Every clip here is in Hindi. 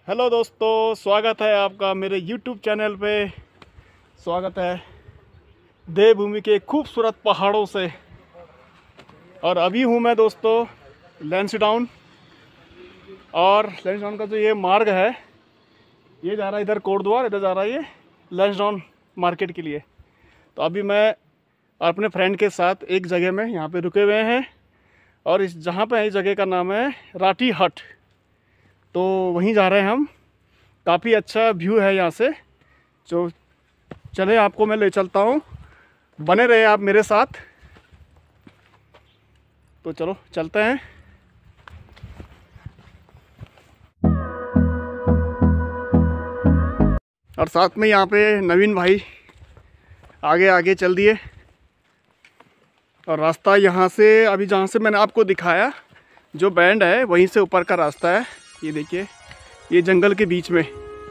हेलो दोस्तों, स्वागत है आपका मेरे YouTube चैनल पे। स्वागत है देवभूमि के खूबसूरत पहाड़ों से। और अभी हूँ मैं दोस्तों लैंसडाउन। और लैंसडाउन का जो ये मार्ग है, ये जा रहा है इधर कोटद्वार, इधर जा रहा है ये लैंसडाउन मार्केट के लिए। तो अभी मैं अपने फ्रेंड के साथ एक जगह में यहाँ पे रुके हुए हैं। और इस जहाँ पे है, इस जगह का नाम है राठी हट। तो वहीं जा रहे हैं हम। काफ़ी अच्छा व्यू है यहाँ से। जो चले आपको मैं ले चलता हूँ, बने रहे आप मेरे साथ। तो चलो चलते हैं। और साथ में यहाँ पे नवीन भाई आगे आगे चल दिए। और रास्ता यहाँ से, अभी जहाँ से मैंने आपको दिखाया जो बैंड है, वहीं से ऊपर का रास्ता है। ये देखिए, ये जंगल के बीच में।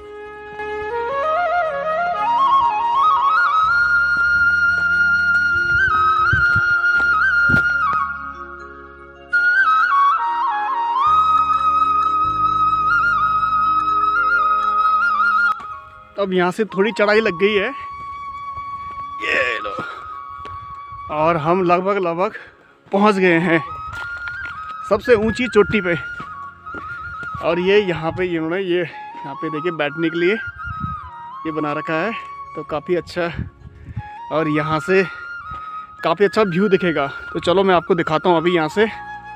अब यहाँ से थोड़ी चढ़ाई लग गई है, ये लो। और हम लगभग पहुँच गए हैं सबसे ऊंची चोटी पे। और ये यहाँ पे इन्होंने ये यहाँ पे देखिए बैठने के लिए ये बना रखा है। तो काफ़ी अच्छा, और यहाँ से काफ़ी अच्छा व्यू दिखेगा। तो चलो मैं आपको दिखाता हूँ अभी यहाँ से।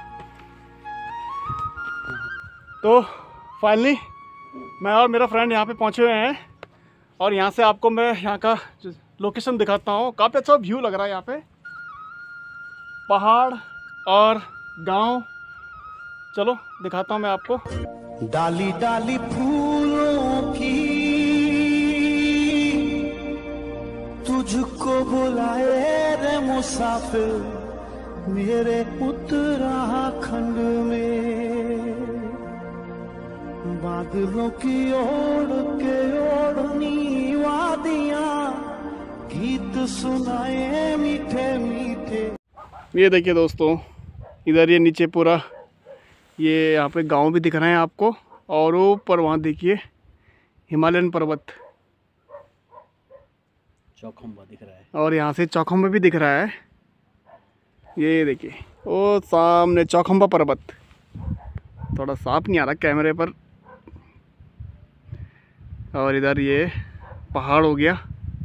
तो फाइनली मैं और मेरा फ्रेंड यहाँ पे पहुँचे हुए हैं। और यहाँ से आपको मैं यहाँ का लोकेशन दिखाता हूँ। काफ़ी अच्छा व्यू लग रहा है यहाँ पे, पहाड़ और गांव। चलो दिखाता हूँ मैं आपको। डाली डाली फूलों की तुझको बुलाए रे मुसाफिर, मेरे उत्तराखंड में बादलों की ओढ़ के ओढ़नी वादियां गीत सुनाए मीठे मीठे। ये देखिए दोस्तों, इधर ये नीचे पूरा ये यहाँ पे गांव भी दिख रहे हैं आपको। और ऊपर वहाँ देखिए हिमालयन पर्वत, चौखंबा दिख रहा है। और यहाँ से चौखंबा भी दिख रहा है। ये देखिए वो सामने चौखंबा पर्वत। थोड़ा साफ नहीं आ रहा कैमरे पर। और इधर ये पहाड़ हो गया,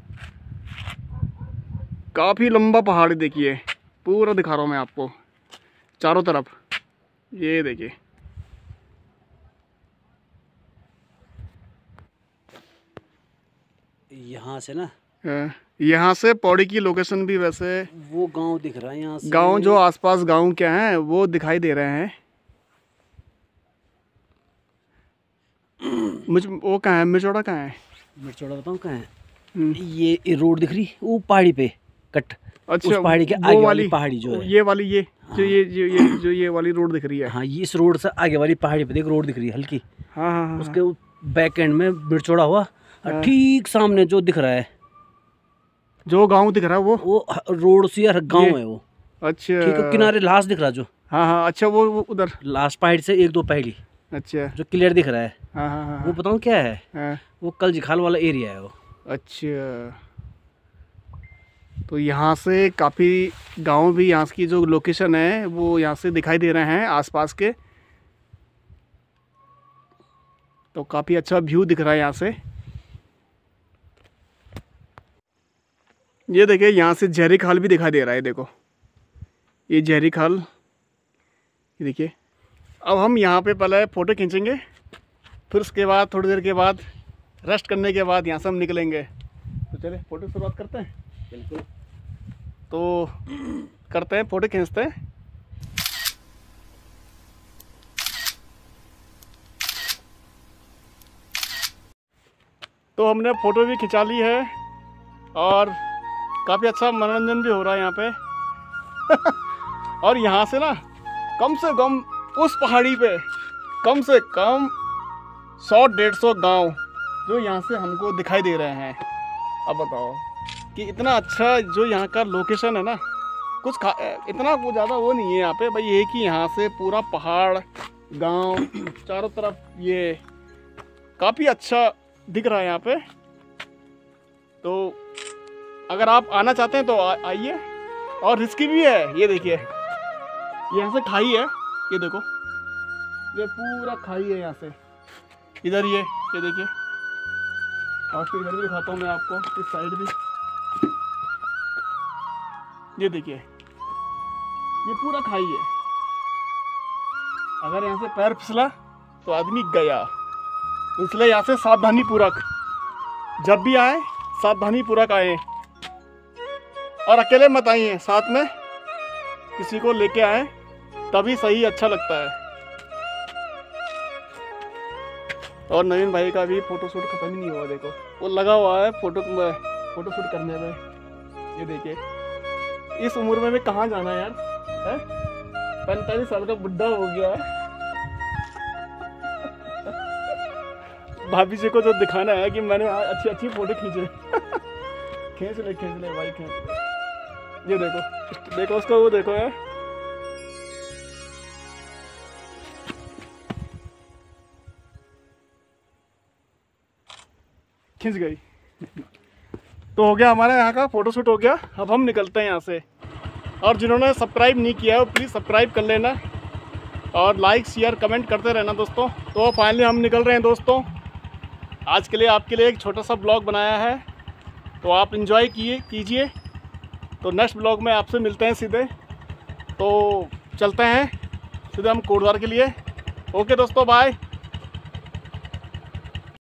काफ़ी लंबा पहाड़। देखिए पूरा दिखा रहा हूँ मैं आपको चारों तरफ। ये देखिए, यहाँ से ना, यहाँ से पौड़ी की लोकेशन भी वैसे वो गांव दिख रहा है। यहाँ से गांव जो आसपास गांव क्या हैं वो दिखाई दे रहे हैं। वो कहाँ है, मिर्चौड़ा कहाँ है? मिर्चौड़ा बताऊँ कहाँ है? ये रोड दिख रही वो पहाड़ी पे कट। अच्छा, उस पहाड़ी के आगे वाली पहाड़ी जो है, ये वाली, ये हाँ। जो ये वाली रोड दिख रही है। हाँ, ये इस रोड से आगे वाली पहाड़ी पे देख रोड दिख रही है हल्की। हाँ हाँ हाँ। उसके बैक एंड में मिर्चौड़ा हुआ। और ठीक सामने जो दिख रहा है, जो गांव दिख रहा है वो रोड से यार गाँव है वो। अच्छा, ठीक है, किनारे लास्ट दिख रहा जो। हाँ हाँ, अच्छा वो उधर लास्ट पहाड़ी से एक दो पहाड़ी, अच्छा, जो क्लियर दिख रहा है। हाँ हाँ हाँ, वो बताऊँ क्या है? हाँ। वो कल जिखाल वाला एरिया है वो। अच्छा, तो यहाँ से काफ़ी गांव भी, यहाँ की जो लोकेशन है वो यहाँ से दिखाई दे रहे हैं आसपास के। तो काफ़ी अच्छा व्यू दिख रहा है यहाँ से। ये देखिए, यहाँ से जहरी खाल भी दिखाई दे रहा है। देखो ये जहरी खाल, ये देखिए। अब हम यहाँ पे पहले फ़ोटो खींचेंगे, फिर उसके बाद थोड़ी देर के बाद रेस्ट करने के बाद यहाँ से हम निकलेंगे। तो चलिए फ़ोटो की शुरुआत करते हैं। बिल्कुल, तो करते हैं, फ़ोटो खींचते हैं। तो हमने फ़ोटो भी खिंचा ली है और काफ़ी अच्छा मनोरंजन भी हो रहा है यहाँ पे। और यहाँ से ना कम से कम उस पहाड़ी पे कम से कम 100-150 गांव जो यहाँ से हमको दिखाई दे रहे हैं। अब बताओ कि इतना अच्छा जो यहाँ का लोकेशन है ना, कुछ इतना वो ज़्यादा वो नहीं है यहाँ पे भाई। एक ही यहाँ से पूरा पहाड़, गांव, चारों तरफ ये काफ़ी अच्छा दिख रहा है यहाँ पे। तो अगर आप आना चाहते हैं तो आइए, और रिस्की भी है। ये देखिए, यहाँ से खाई है, ये देखो, ये पूरा खाई है यहाँ से, इधर ये देखिए, और फिर इधर भी दिखाता हूँ मैं आपको, इस साइड भी ये देखिए, ये पूरा खाई है। अगर यहाँ से पैर फिसला तो आदमी गया। इसलिए यहाँ से सावधानी पूर्वक जब भी आए, सावधानी पूर्वक आए, और अकेले मत आइए, साथ में किसी को लेके आए, तभी सही अच्छा लगता है। और नवीन भाई का भी फोटो शूट खत्म ही नहीं हुआ, देखो वो लगा हुआ है फोटो शूट करने में। ये देखिए, इस उम्र में कहाँ जाना है यार, है? 45 साल का बुढ़ा हो गया है। भाभी जी को जो दिखाना है कि मैंने अच्छी अच्छी फोटो खींचे। खींच ले भाई, खींच ले। ये देखो उसको, वो देखो यार, खींच गई। तो हो गया हमारा यहाँ का फोटोशूट हो गया। अब हम निकलते हैं यहाँ से। और जिन्होंने सब्सक्राइब नहीं किया है वो प्लीज़ सब्सक्राइब कर लेना, और लाइक शेयर कमेंट करते रहना दोस्तों। तो फाइनली हम निकल रहे हैं दोस्तों। आज के लिए आपके लिए एक छोटा सा ब्लॉग बनाया है, तो आप इंजॉय कीजिए। तो नेक्स्ट ब्लॉग में आपसे मिलते हैं सीधे। तो चलते हैं सीधे हम कोटद्वार के लिए। ओके दोस्तों, बाय।